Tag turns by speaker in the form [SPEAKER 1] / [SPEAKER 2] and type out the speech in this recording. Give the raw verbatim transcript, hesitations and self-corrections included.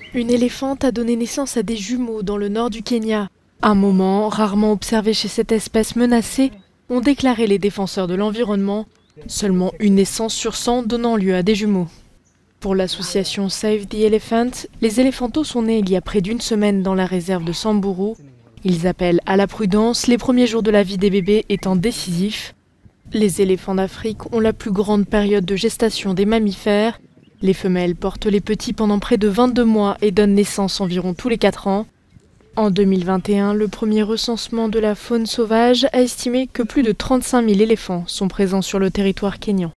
[SPEAKER 1] Une éléphante a donné naissance à des jumeaux dans le nord du Kenya. Un moment rarement observé chez cette espèce menacée, ont déclaré les défenseurs de l'environnement, seulement une naissance sur cent donnant lieu à des jumeaux. Pour l'association Save the Elephant, les éléphantos sont nés il y a près d'une semaine dans la réserve de Samburu. Ils appellent à la prudence, les premiers jours de la vie des bébés étant décisifs. Les éléphants d'Afrique ont la plus grande période de gestation des mammifères. Les femelles portent les petits pendant près de vingt-deux mois et donnent naissance environ tous les quatre ans. En deux mille vingt et un, le premier recensement de la faune sauvage a estimé que plus de trente-cinq mille éléphants sont présents sur le territoire kényan.